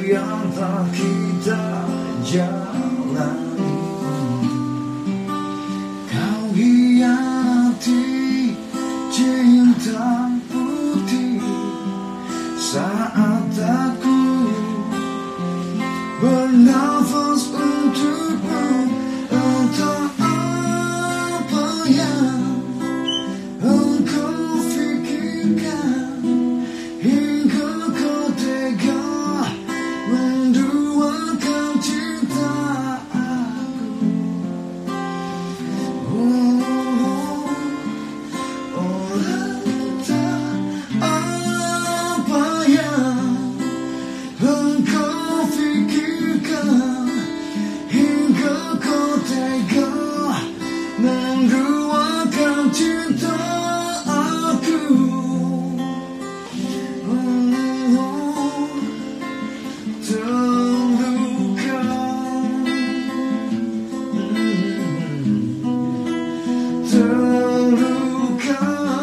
yang telah kita jalani. Kau hianati cinta putih saat aku bernafas untukmu. Entah apa yang engkau fikirkan hingga kau tega menduakan cinta aku. Entah apa yang engkau fikirkan hingga kau tega menduakan cinta aku. Terluka, terluka.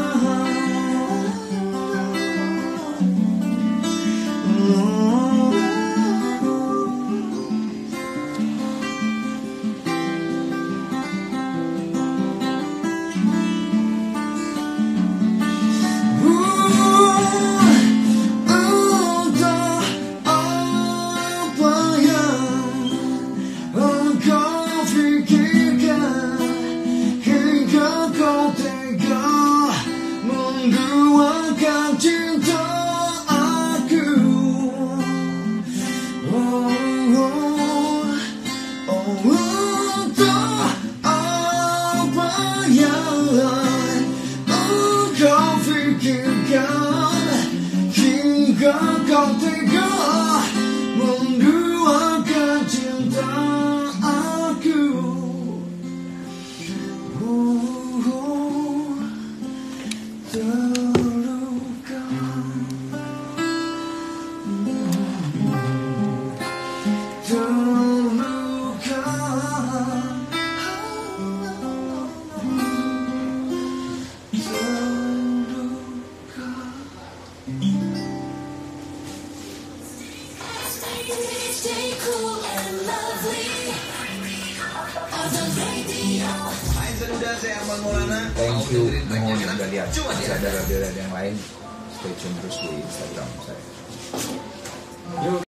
Menduakan cinta aku. Entah apa yang engkau fikirkan hingga kau tega menduakan cinta aku. Terluka, terluka, terluka. Stay cool and lovely on the radio. Saya Arman Maulana. Thank you, mohon udah lihat saudara-saudara yang lain. Stay tune terus di Instagram saya.